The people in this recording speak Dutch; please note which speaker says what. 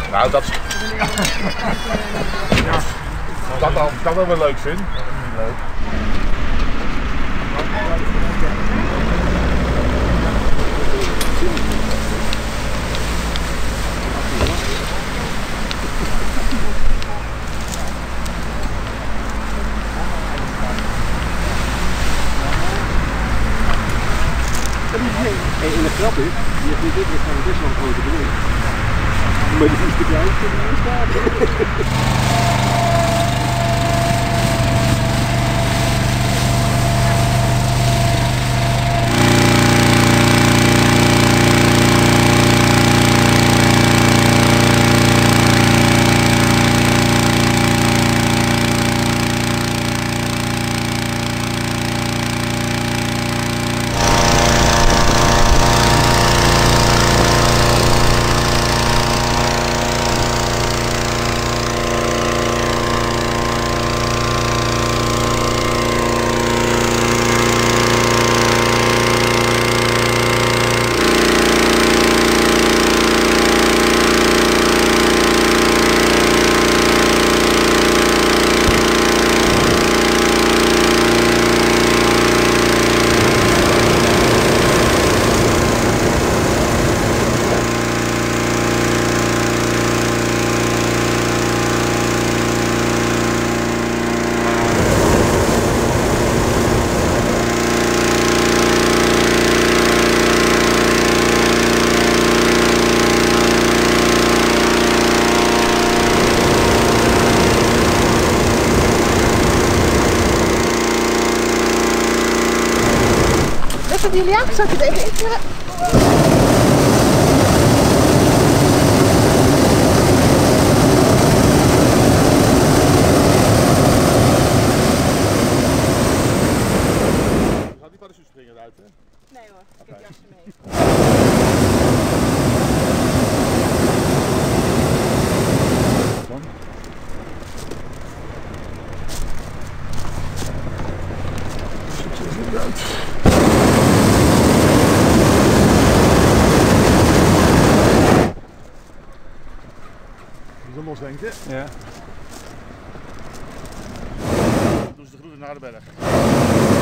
Speaker 1: Nou, dat dat wel leuk vind. Dat is niet leuk.
Speaker 2: En de grap is, je vindt dit van best wel een grote bedoeling. Maar die is te klein voor de staat.
Speaker 3: Julia, zal ik het even invullen?
Speaker 1: Gaat die parachute springen eruit, hè?
Speaker 3: Nee hoor, ik heb jasje mee.
Speaker 1: Die is los, denk je?
Speaker 2: Ja.
Speaker 1: Doen ze de groeten naar de berg.